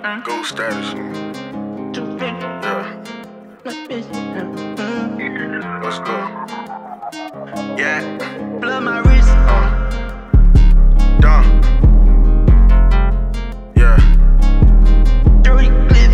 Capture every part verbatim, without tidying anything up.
Gold status. Yeah. Let's go. Yeah. Blood my wrist. Uh. Done. Yeah. Dirty clip.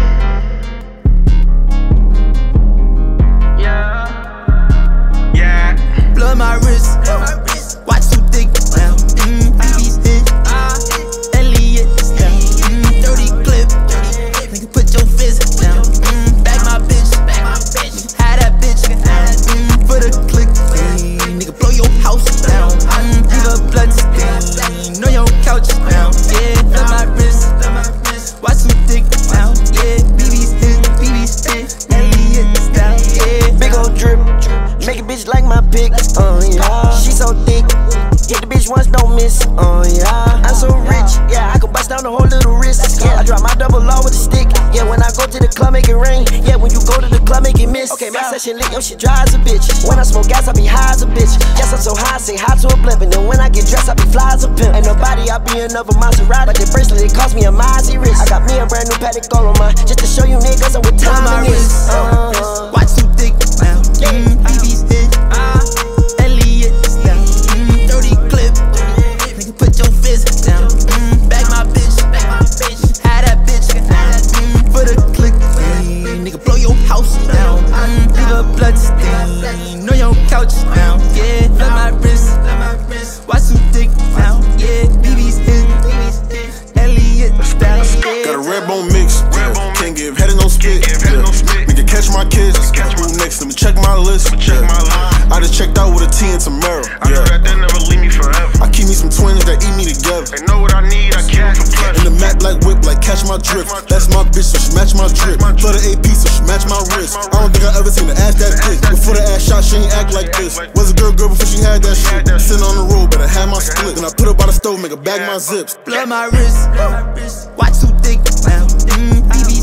Yeah. Yeah. Blood my wrist. Watch too thick. Mm, B B's hit. Elliot. Mm, dirty clip. Nigga, put your fist down. Mm, back my bitch. Had that bitch. Mm, for the click. Mm, nigga, blow your house down. Mm, leave a blood stain on your couch down. Yeah, blood my wrist. Watch too thick now. Yeah, B B's hit. B B's hit. Elliot down. Yeah. Big ol' drip, make a bitch like my pick, uh yeah. She so thick, hit the bitch once, don't miss, uh yeah. I'm so rich, yeah, I can bust down the whole little wrist, yeah. I drop my double law with a stick, yeah. When I go to the club, make it rain, yeah. When you go to the club, make it miss. Okay, my session lit, your shit dry as a bitch. When I smoke gas, I be high as a bitch. Yes, I'm so high, I say hi to a blimp. And then when I get dressed, I be fly as a pimp. Ain't nobody, I be another Maserati. But the bracelet, it cost me a Mozzie wrist. I got me a brand new Patek all on mine, just to show you niggas I'm with time my in this. wrist. Uh-huh. Watch too thick now. Mm, B B's hit. Elliot down. Mm, dirty clip. Nigga, put your fist down. Mm, back my bitch. Had that bitch. Mm, for the click. Mm, nigga, blow your house down. Mm, leave a blood stain on your couch down. Yeah, blood my wrist. Watch too thick now. Yeah, B B's hit. Elliot down. Got a red bone mix, yeah. Can't give head and no spit, yeah. Nigga, catch my kids, who next? Let me check my list, yeah. I just checked out with a T and Tamara, I know yeah. that they never leave me forever. I keep me some twins that eat me together. They know what I need, I keep it for pleasure. In the Mac black whip, like catch my drift. That's my bitch, so she match my drip. For the A P, so she match my wrist. I don't think I ever seen her ass that thick. Before the ass shot, she ain't act like this. Was a girl girl before she had that shit. Sitting on the road, better have my split. Then I put her by the stove, make her bag my zips. Blood my wrist. Watch too thick now. Mm, B B